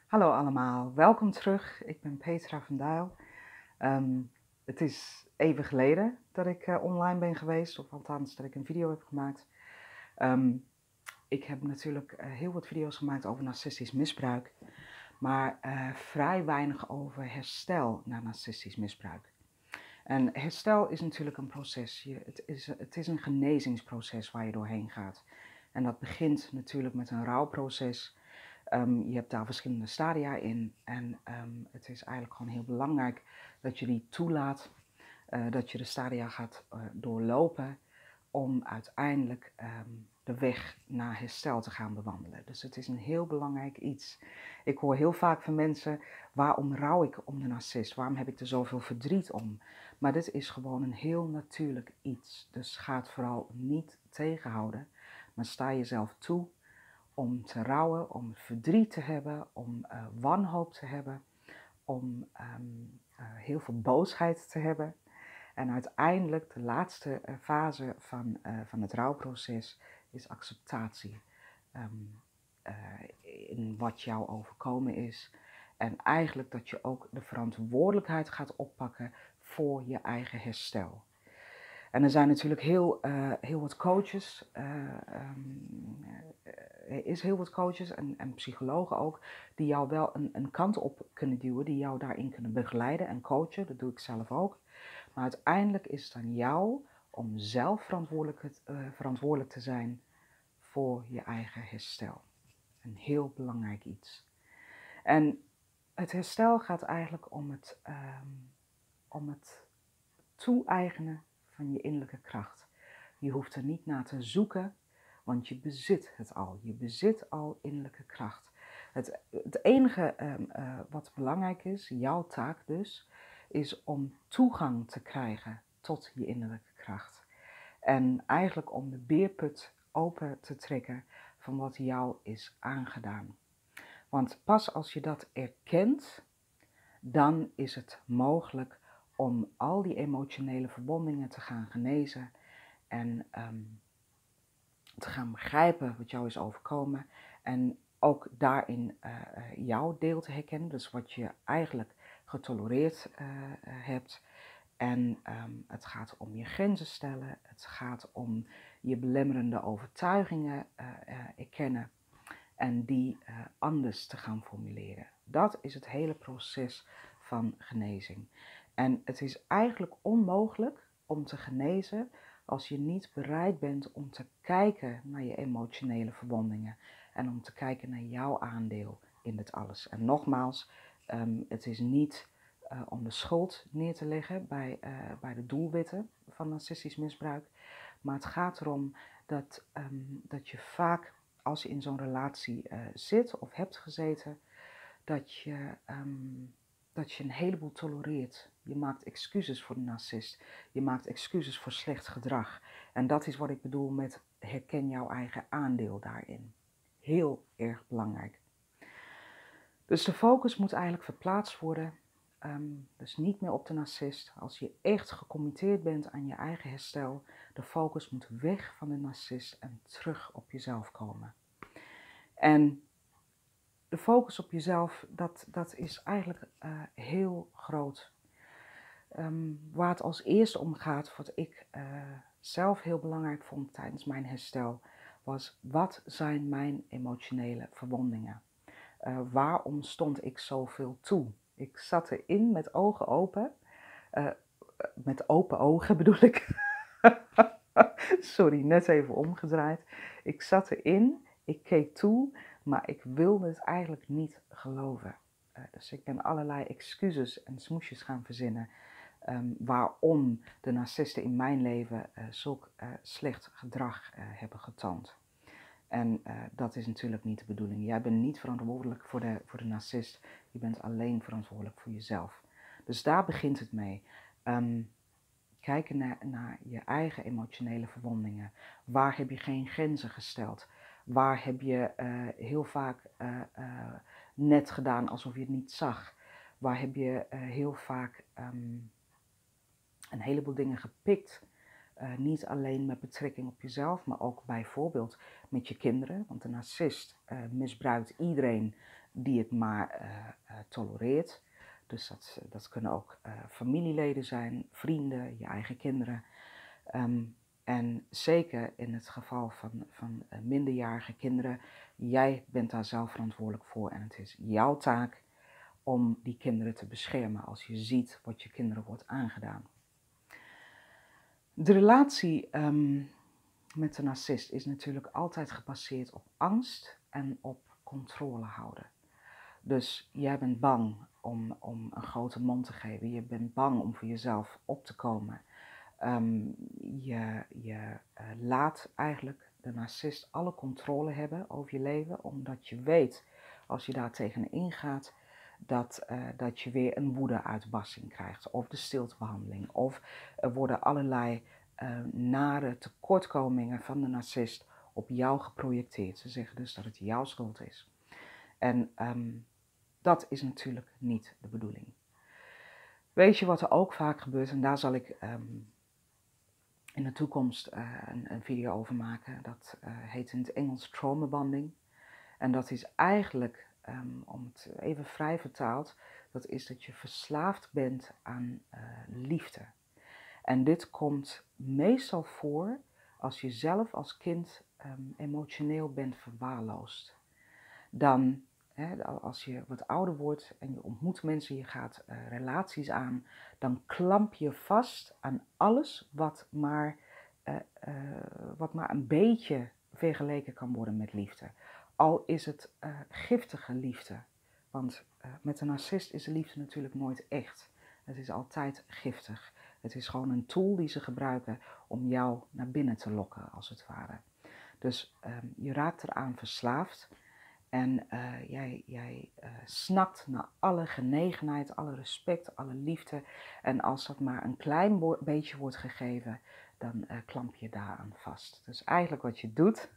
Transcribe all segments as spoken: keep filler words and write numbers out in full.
Hallo allemaal, welkom terug. Ik ben Petra van Dijl. Ehm, het is even geleden dat ik uh, online ben geweest, of althans dat ik een video heb gemaakt. Um, ik heb natuurlijk uh, heel wat video's gemaakt over narcistisch misbruik, maar uh, vrij weinig over herstel na narcistisch misbruik. En herstel is natuurlijk een proces. Je, het, is, het is een genezingsproces waar je doorheen gaat. En dat begint natuurlijk met een rouwproces. Um, je hebt daar verschillende stadia in en um, het is eigenlijk gewoon heel belangrijk dat je die toelaat, uh, dat je de stadia gaat uh, doorlopen om uiteindelijk um, de weg naar herstel te gaan bewandelen. Dus het is een heel belangrijk iets. Ik hoor heel vaak van mensen, waarom rouw ik om de narcist? Waarom heb ik er zoveel verdriet om? Maar dit is gewoon een heel natuurlijk iets. Dus ga het vooral niet tegenhouden, maar sta jezelf toe om te rouwen, om verdriet te hebben, om uh, wanhoop te hebben, om um, uh, heel veel boosheid te hebben. En uiteindelijk de laatste uh, fase van, uh, van het rouwproces is acceptatie um, uh, in wat jou overkomen is. En eigenlijk dat je ook de verantwoordelijkheid gaat oppakken voor je eigen herstel. En er zijn natuurlijk heel, uh, heel wat coaches, uh, um, er is heel wat coaches en, en psychologen ook, die jou wel een, een kant op kunnen duwen, die jou daarin kunnen begeleiden en coachen. Dat doe ik zelf ook. Maar uiteindelijk is het aan jou om zelf verantwoordelijk, uh, verantwoordelijk te zijn voor je eigen herstel. Een heel belangrijk iets. En het herstel gaat eigenlijk om het, um, om het toe-eigenen van je innerlijke kracht. Je hoeft er niet naar te zoeken, want je bezit het al. Je bezit al innerlijke kracht. Het, het enige um, uh, wat belangrijk is, jouw taak dus, is om toegang te krijgen tot je innerlijke kracht. En eigenlijk om de beerput open te trekken van wat jou is aangedaan. Want pas als je dat erkent, dan is het mogelijk om al die emotionele verbondingen te gaan genezen en um, te gaan begrijpen wat jou is overkomen en ook daarin uh, jouw deel te herkennen, dus wat je eigenlijk getolereerd uh, hebt. En um, het gaat om je grenzen stellen, het gaat om je belemmerende overtuigingen uh, uh, erkennen en die uh, anders te gaan formuleren. Dat is het hele proces van genezing. En het is eigenlijk onmogelijk om te genezen als je niet bereid bent om te kijken naar je emotionele verbondingen en om te kijken naar jouw aandeel in dit alles. En nogmaals, um, het is niet uh, om de schuld neer te leggen bij, uh, bij de doelwitten van narcistisch misbruik, maar het gaat erom dat, um, dat je vaak, als je in zo'n relatie uh, zit of hebt gezeten, dat je, um, dat je een heleboel tolereert. Je maakt excuses voor de narcist. Je maakt excuses voor slecht gedrag. En dat is wat ik bedoel met herken jouw eigen aandeel daarin. Heel erg belangrijk. Dus de focus moet eigenlijk verplaatst worden. Um, dus niet meer op de narcist. Als je echt gecommitteerd bent aan je eigen herstel, de focus moet weg van de narcist en terug op jezelf komen. En de focus op jezelf, dat, dat is eigenlijk uh, heel groot. Um, waar het als eerste om gaat, wat ik uh, zelf heel belangrijk vond tijdens mijn herstel, was wat zijn mijn emotionele verwondingen? Uh, waarom stond ik zoveel toe? Ik zat erin met ogen open, uh, met open ogen bedoel ik. Sorry, net even omgedraaid. Ik zat erin, ik keek toe, maar ik wilde het eigenlijk niet geloven. Uh, dus ik ben allerlei excuses en smoesjes gaan verzinnen um, waarom de narcisten in mijn leven uh, zulk uh, slecht gedrag uh, hebben getoond. En uh, dat is natuurlijk niet de bedoeling. Jij bent niet verantwoordelijk voor de, voor de narcist, je bent alleen verantwoordelijk voor jezelf. Dus daar begint het mee. Um, Kijken naar, naar je eigen emotionele verwondingen. Waar heb je geen grenzen gesteld? Waar heb je uh, heel vaak uh, uh, net gedaan alsof je het niet zag? Waar heb je uh, heel vaak um, een heleboel dingen gepikt? Uh, niet alleen met betrekking op jezelf, maar ook bijvoorbeeld met je kinderen. Want de narcist uh, misbruikt iedereen die het maar uh, uh, tolereert. Dus dat, dat kunnen ook uh, familieleden zijn, vrienden, je eigen kinderen. Um, en zeker in het geval van, van uh, minderjarige kinderen, jij bent daar zelf verantwoordelijk voor en het is jouw taak om die kinderen te beschermen als je ziet wat je kinderen wordt aangedaan. De relatie um, met de narcist is natuurlijk altijd gebaseerd op angst en op controle houden. Dus jij bent bang om, om een grote mond te geven, je bent bang om voor jezelf op te komen. Um, je je uh, laat eigenlijk de narcist alle controle hebben over je leven, omdat je weet, als je daar tegenin gaat, dat, uh, dat je weer een woede-uitbarsting krijgt, of de stiltebehandeling, of er worden allerlei uh, nare tekortkomingen van de narcist op jou geprojecteerd. Ze zeggen dus dat het jouw schuld is. En um, dat is natuurlijk niet de bedoeling. Weet je wat er ook vaak gebeurt, en daar zal ik um, in de toekomst uh, een, een video over maken. Dat uh, heet in het Engels trauma bonding. En dat is eigenlijk, um, om het even vrij vertaald, dat is dat je verslaafd bent aan uh, liefde. En dit komt meestal voor als je zelf als kind um, emotioneel bent verwaarloosd. Dan, hè, als je wat ouder wordt en je ontmoet mensen, je gaat uh, relaties aan, dan klamp je vast aan alles wat maar, uh, uh, wat maar een beetje vergeleken kan worden met liefde. Al is het uh, giftige liefde, want uh, met een narcist is de liefde natuurlijk nooit echt. Het is altijd giftig. Het is gewoon een tool die ze gebruiken om jou naar binnen te lokken, als het ware. Dus um, je raakt eraan verslaafd. En uh, jij, jij uh, snakt naar alle genegenheid, alle respect, alle liefde. En als dat maar een klein bo- beetje wordt gegeven, dan uh, klamp je daaraan vast. Dus eigenlijk wat je doet,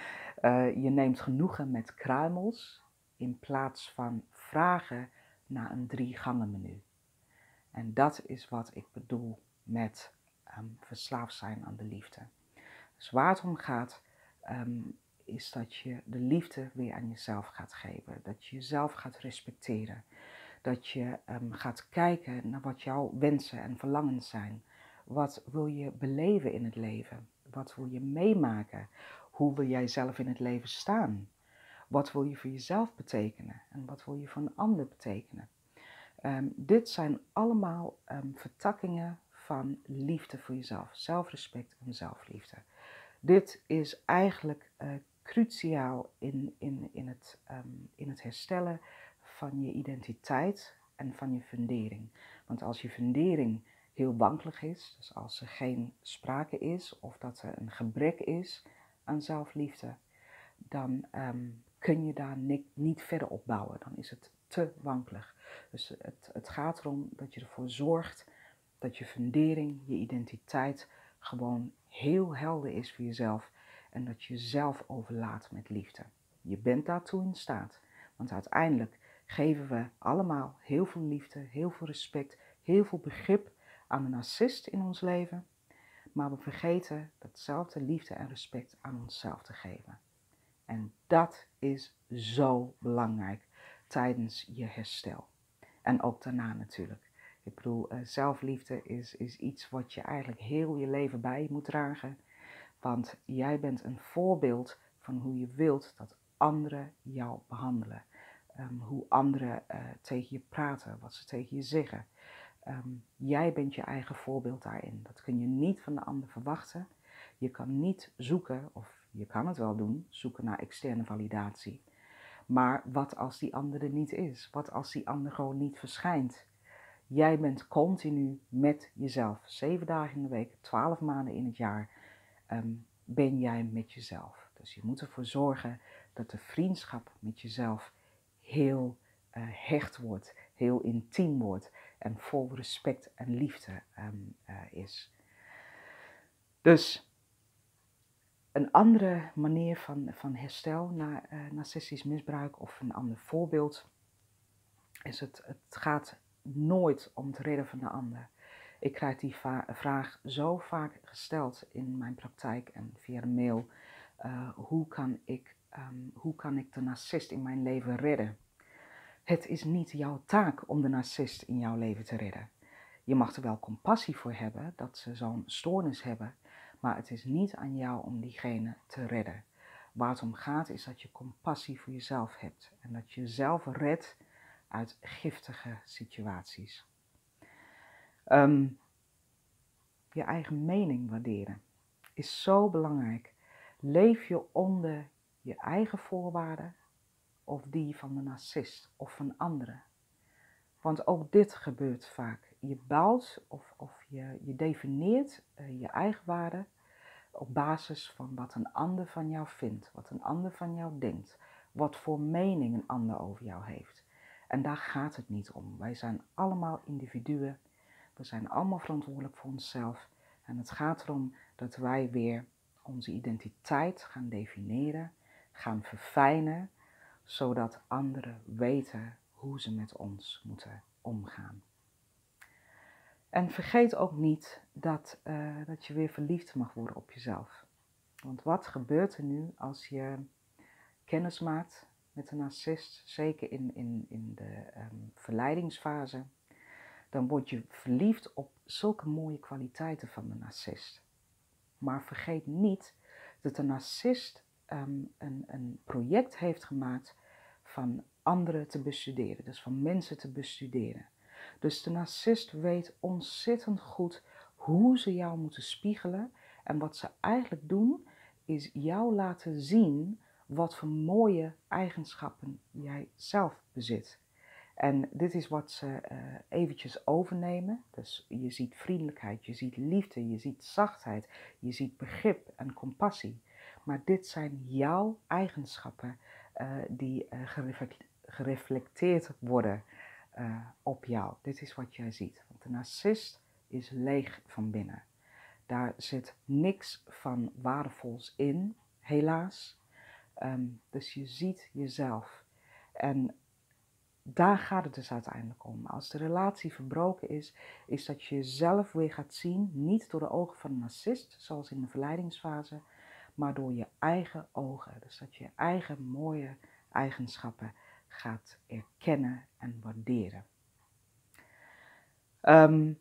uh, je neemt genoegen met kruimels in plaats van vragen naar een drie gangen menu. En dat is wat ik bedoel met um, verslaafd zijn aan de liefde. Dus waar het om gaat, um, is dat je de liefde weer aan jezelf gaat geven. Dat je jezelf gaat respecteren. Dat je um, gaat kijken naar wat jouw wensen en verlangens zijn. Wat wil je beleven in het leven? Wat wil je meemaken? Hoe wil jij zelf in het leven staan? Wat wil je voor jezelf betekenen? En wat wil je voor een ander betekenen? Um, dit zijn allemaal um, vertakkingen van liefde voor jezelf. Zelfrespect en zelfliefde. Dit is eigenlijk uh, cruciaal in, in, in, het, um, in het herstellen van je identiteit en van je fundering. Want als je fundering heel wankelig is, dus als er geen sprake is of dat er een gebrek is aan zelfliefde, dan um, kun je daar niet, niet verder op bouwen. Dan is het te wankelig. Dus het, het gaat erom dat je ervoor zorgt dat je fundering, je identiteit gewoon heel helder is voor jezelf en dat je jezelf overlaat met liefde. Je bent daartoe in staat, want uiteindelijk geven we allemaal heel veel liefde, heel veel respect, heel veel begrip aan een narcist in ons leven, maar we vergeten datzelfde liefde en respect aan onszelf te geven. En dat is zo belangrijk tijdens je herstel. En ook daarna natuurlijk. Ik bedoel, uh, zelfliefde is, is iets wat je eigenlijk heel je leven bij moet dragen. Want jij bent een voorbeeld van hoe je wilt dat anderen jou behandelen. Um, hoe anderen uh, tegen je praten, wat ze tegen je zeggen. Um, jij bent je eigen voorbeeld daarin. Dat kun je niet van de ander verwachten. Je kan niet zoeken, of je kan het wel doen, zoeken naar externe validatie. Maar wat als die ander er niet is? Wat als die ander gewoon niet verschijnt? Jij bent continu met jezelf. Zeven dagen in de week, twaalf maanden in het jaar um, ben jij met jezelf. Dus je moet ervoor zorgen dat de vriendschap met jezelf heel uh, hecht wordt, heel intiem wordt en vol respect en liefde um, uh, is. Dus een andere manier van, van herstel na uh, narcistisch misbruik of een ander voorbeeld is het, het gaat nooit om het redden van de ander. Ik krijg die va- vraag zo vaak gesteld in mijn praktijk en via de mail. Uh, hoe, kan ik, um, hoe kan ik de narcist in mijn leven redden? Het is niet jouw taak om de narcist in jouw leven te redden. Je mag er wel compassie voor hebben dat ze zo'n stoornis hebben, maar het is niet aan jou om diegene te redden. Waar het om gaat is dat je compassie voor jezelf hebt en dat je jezelf redt uit giftige situaties. Um, je eigen mening waarderen is zo belangrijk. Leef je onder je eigen voorwaarden of die van de narcist of van anderen? Want ook dit gebeurt vaak. Je bouwt of, of je, je definieert uh, je eigen waarde op basis van wat een ander van jou vindt, wat een ander van jou denkt, wat voor mening een ander over jou heeft. En daar gaat het niet om. Wij zijn allemaal individuen, we zijn allemaal verantwoordelijk voor onszelf. En het gaat erom dat wij weer onze identiteit gaan definiëren, gaan verfijnen, zodat anderen weten hoe ze met ons moeten omgaan. En vergeet ook niet dat, uh, dat je weer verliefd mag worden op jezelf. Want wat gebeurt er nu als je kennis maakt met een narcist, zeker in, in, in de um, verleidingsfase, dan word je verliefd op zulke mooie kwaliteiten van de narcist. Maar vergeet niet dat de narcist um, een, een project heeft gemaakt van anderen te bestuderen, dus van mensen te bestuderen. Dus de narcist weet ontzettend goed hoe ze jou moeten spiegelen. En wat ze eigenlijk doen, is jou laten zien wat voor mooie eigenschappen jij zelf bezit. En dit is wat ze uh, eventjes overnemen. Dus je ziet vriendelijkheid, je ziet liefde, je ziet zachtheid, je ziet begrip en compassie. Maar dit zijn jouw eigenschappen uh, die uh, gereflecteerd, gereflecteerd worden uh, op jou. Dit is wat jij ziet. Want de narcist is leeg van binnen. Daar zit niks van waardevols in, helaas. Um, dus je ziet jezelf. En daar gaat het dus uiteindelijk om. Als de relatie verbroken is, is dat je jezelf weer gaat zien, niet door de ogen van een narcist, zoals in de verleidingsfase, maar door je eigen ogen. Dus dat je je eigen mooie eigenschappen gaat erkennen en waarderen. Um,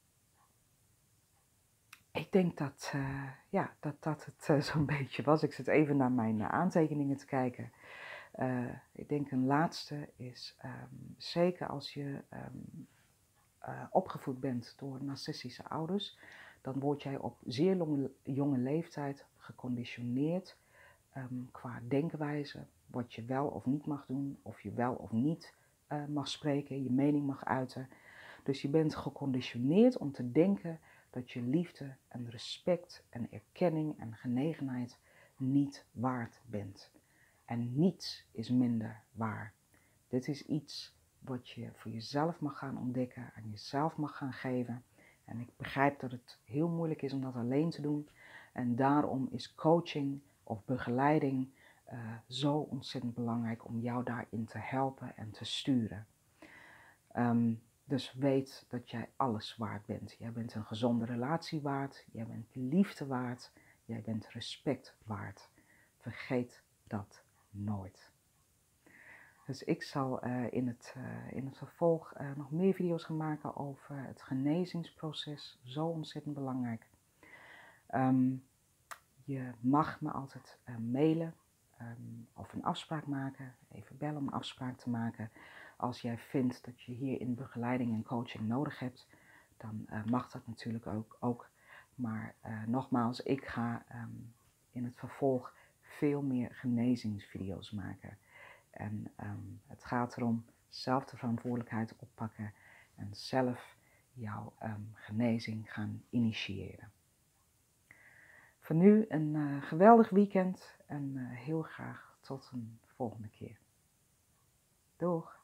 ik denk dat, uh, ja, dat, dat het uh, zo'n beetje was. Ik zit even naar mijn uh, aantekeningen te kijken. Uh, ik denk een laatste is, um, zeker als je um, uh, opgevoed bent door narcistische ouders, dan word jij op zeer jonge, jonge leeftijd geconditioneerd um, qua denkwijze, wat je wel of niet mag doen, of je wel of niet uh, mag spreken, je mening mag uiten. Dus je bent geconditioneerd om te denken dat je liefde en respect en erkenning en genegenheid niet waard bent. En niets is minder waar. Dit is iets wat je voor jezelf mag gaan ontdekken, aan jezelf mag gaan geven. En ik begrijp dat het heel moeilijk is om dat alleen te doen. En daarom is coaching of begeleiding uh, zo ontzettend belangrijk om jou daarin te helpen en te sturen. Um, dus weet dat jij alles waard bent. Jij bent een gezonde relatie waard, jij bent liefde waard, jij bent respect waard. Vergeet dat nooit. Dus ik zal uh, in, het, uh, in het vervolg uh, nog meer video's gaan maken over het genezingsproces. Zo ontzettend belangrijk. Um, je mag me altijd uh, mailen um, of een afspraak maken. Even bellen om een afspraak te maken. Als jij vindt dat je hierin begeleiding en coaching nodig hebt, dan uh, mag dat natuurlijk ook. ook. Maar uh, nogmaals, ik ga um, in het vervolg veel meer genezingsvideo's maken. En um, het gaat erom zelf de verantwoordelijkheid oppakken en zelf jouw um, genezing gaan initiëren. Voor nu een uh, geweldig weekend en uh, heel graag tot een volgende keer. Doeg!